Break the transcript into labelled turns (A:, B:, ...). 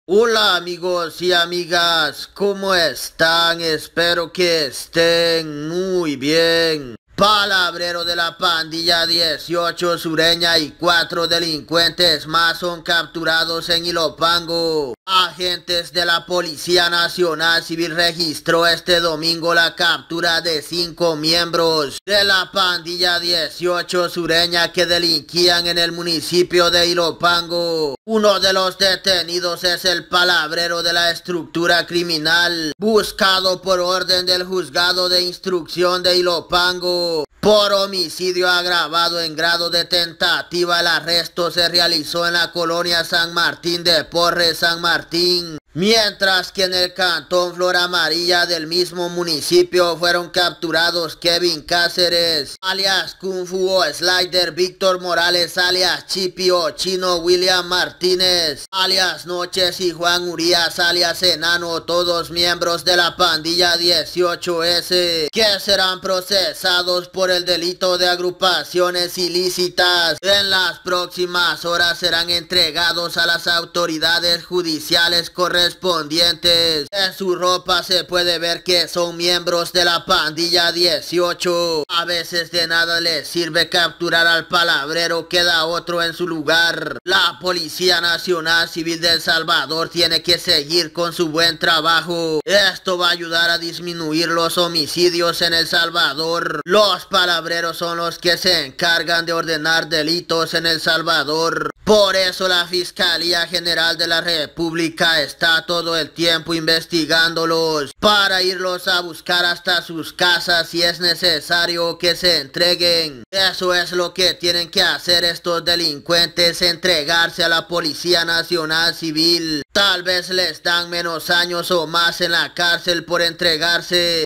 A: Hola amigos y amigas, ¿cómo están? Espero que estén muy bien. Palabrero de la pandilla 18 sureña y 4 delincuentes más son capturados en Ilopango. Agentes de la Policía Nacional Civil registró este domingo la captura de 5 miembros de la pandilla 18 sureña que delinquían en el municipio de Ilopango. Uno de los detenidos es el palabrero de la estructura criminal, buscado por orden del juzgado de instrucción de Ilopango. Por homicidio agravado en grado de tentativa, el arresto se realizó en la colonia San Martín de Porres, San Martín. Mientras que en el cantón Flor Amarilla del mismo municipio fueron capturados Kevin Cáceres, alias Kung Fu o Slider, Víctor Morales, alias Chipi o Chino, William Martínez, alias Noches y Juan Urias, alias Enano, todos miembros de la pandilla 18S, que serán procesados por el delito de agrupaciones ilícitas. En las próximas horas serán entregados a las autoridades judiciales correspondientes. En su ropa se puede ver que son miembros de la pandilla 18. A veces de nada les sirve capturar al palabrero, queda otro en su lugar. La Policía Nacional Civil de El Salvador tiene que seguir con su buen trabajo. Esto va a ayudar a disminuir los homicidios en El Salvador. Los palabreros son los que se encargan de ordenar delitos en El Salvador. Por eso la Fiscalía General de la República está todo el tiempo investigándolos para irlos a buscar hasta sus casas si es necesario que se entreguen. Eso es lo que tienen que hacer estos delincuentes, entregarse a la Policía Nacional Civil. Tal vez les dan menos años o más en la cárcel por entregarse.